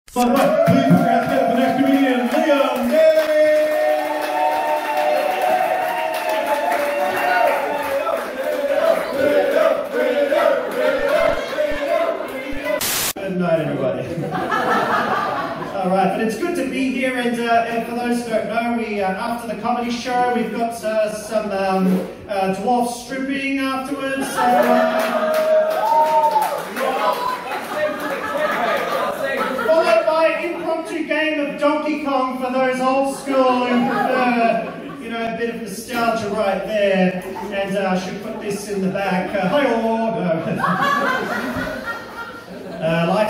Please put your hands together for the next comedian, Liam! Yay! Good night, everybody. Alright, but it's good to be here, and for those who don't know, we after the comedy show, we've got some dwarf stripping afterwards. Followed by an impromptu game of Donkey Kong for those old school who prefer, you know, a bit of nostalgia right there. And I should put this in the back. Hi-oh! No. Life